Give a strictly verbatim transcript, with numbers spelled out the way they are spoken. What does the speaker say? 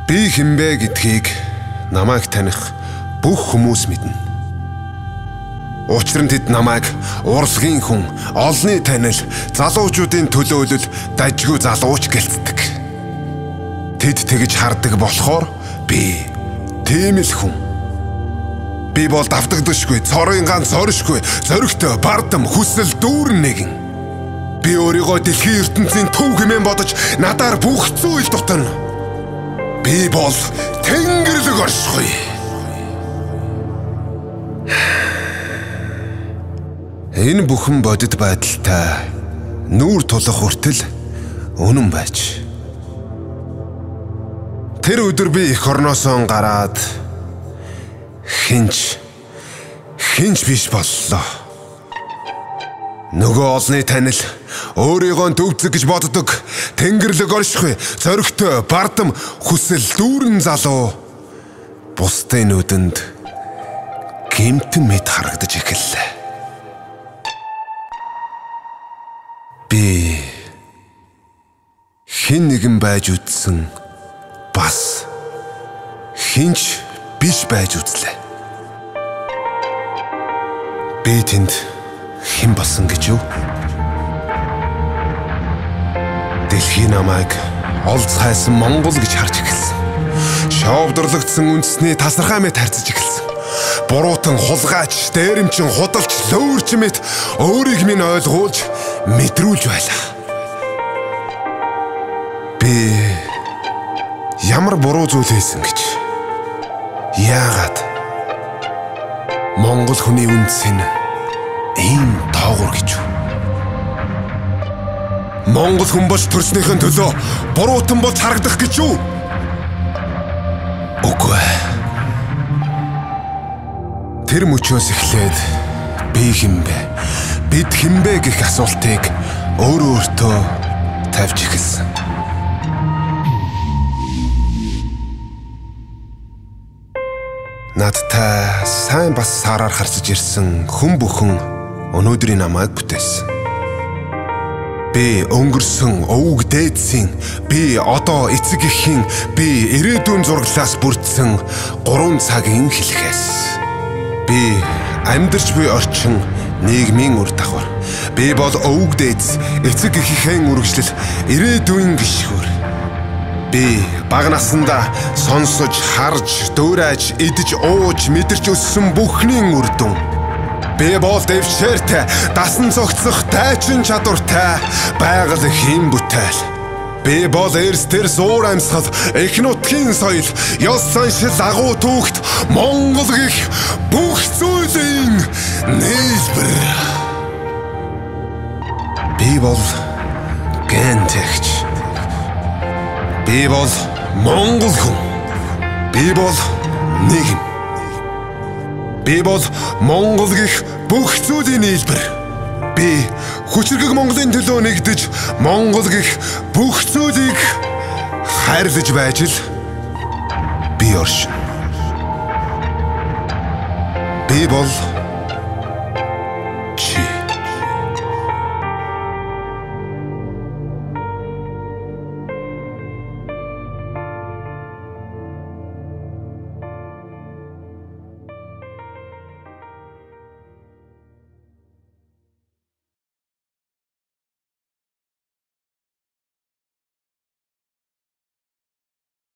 Би хинбэ гэдгийг намайг таних бүх хүмүүс мэднэ. Учир нь тэд намайг урлагийн хүн, олны танил, залуучуудын төлөөлөл, дажгүй залууч гэлцдэг. Тэд тэгж хардаг болохоор би тийм л хүн. Би бол давтагдашгүй, цорын ганц оршгүй, зоригтой, бардам, хүсэл дүүрэн нэгэн. Би өөрийгөө дэлхийн ертөнцийн төв хэмээн бодож надаар бүх зүйл дутана. Би бол тэнгэрлэг оршгүй. Энэ бүхэн бодит байдалтай нүүр тулах хүртэл үнэн байж. Тэр өдөр би эх орноосоо гараад хинч хинч биш боллоо. Нөгөө олны танил өөрийгөө төвцөг гэж боддог тэнгэрлэг оршихуй, зоригтой, бардам, хүсэл дүүрэн залуу бусдын нүдэнд гэмтэн мэд харагдаж эхэллээ. Би хэн нэгэн байж үдсэн бас хинч биш байж үзлээ. Би тэнд хэн болсон гэж юу? Дэлхийн намайг олз хайсан Монгол гэж харж эхэлсэн. Шовдрлогдсон үндэсний тасархай мэт харьцаж эхэлсэн. Буруутан хулгайч, дээрэмчин, худалч, лөөрч мэт өөрийг минь ойлгуулж, мэдрүүлж байлаа. Би ямар буруу зүйл хийсэн гэж? Яагаад Монгол хүний үндэс нь ийм доогуур гэж юу? Монгол хүн болж төрснийхэн төлөө буруутан болж харагдах гэж юу? Үгүй. Тэр мөчөөс эхлээд би хинбэ? Бид хинбэ гэх асуултыг өөрөө өөртөө тавьж эхэлсэн. Надтай сайн бас сараар харцаж ирсэн хүн бүхэн өнөөдрийн намайг бүтээсэн. Би өнгөрсөн өвөг дээдсийн, би одоо эцэг эхийн, би ирээдүйн зураглаас бүрдсэн гурван цагийн хэлхээс. Би амьдарч буй орчин нийгмийн үр дагавар. Би бол өвөг дээдс, эцэг эхийнхээ үргэлжлэл, ирээдүйн гишгүүр. Би бага насандаа сонсож, харж, дөөрэж, идэж, ууж, мэдэрч өссөн бүхний үр дүн. Би бол дэвшээртэй, дасан цогцох тайчин чадвартай байгаль хэм бүтээл. Би бол эрс тэрс уур амьсгал, эх нутгийн соёл, ёс заншил, агуу түүхт Монгол гэх бүх зүйлийн нийлбэр. Би бол гэнтэгч. Би бол Монгол хүн. Би бол нийгэм. Би бол Монгол гэх бүх зүйлийн нийлбэр. Би хүчрэг Монголын төлөө нэгдэж, Монгол гэх бүх зүйлийг хайрлаж байж л би оршин. Би бол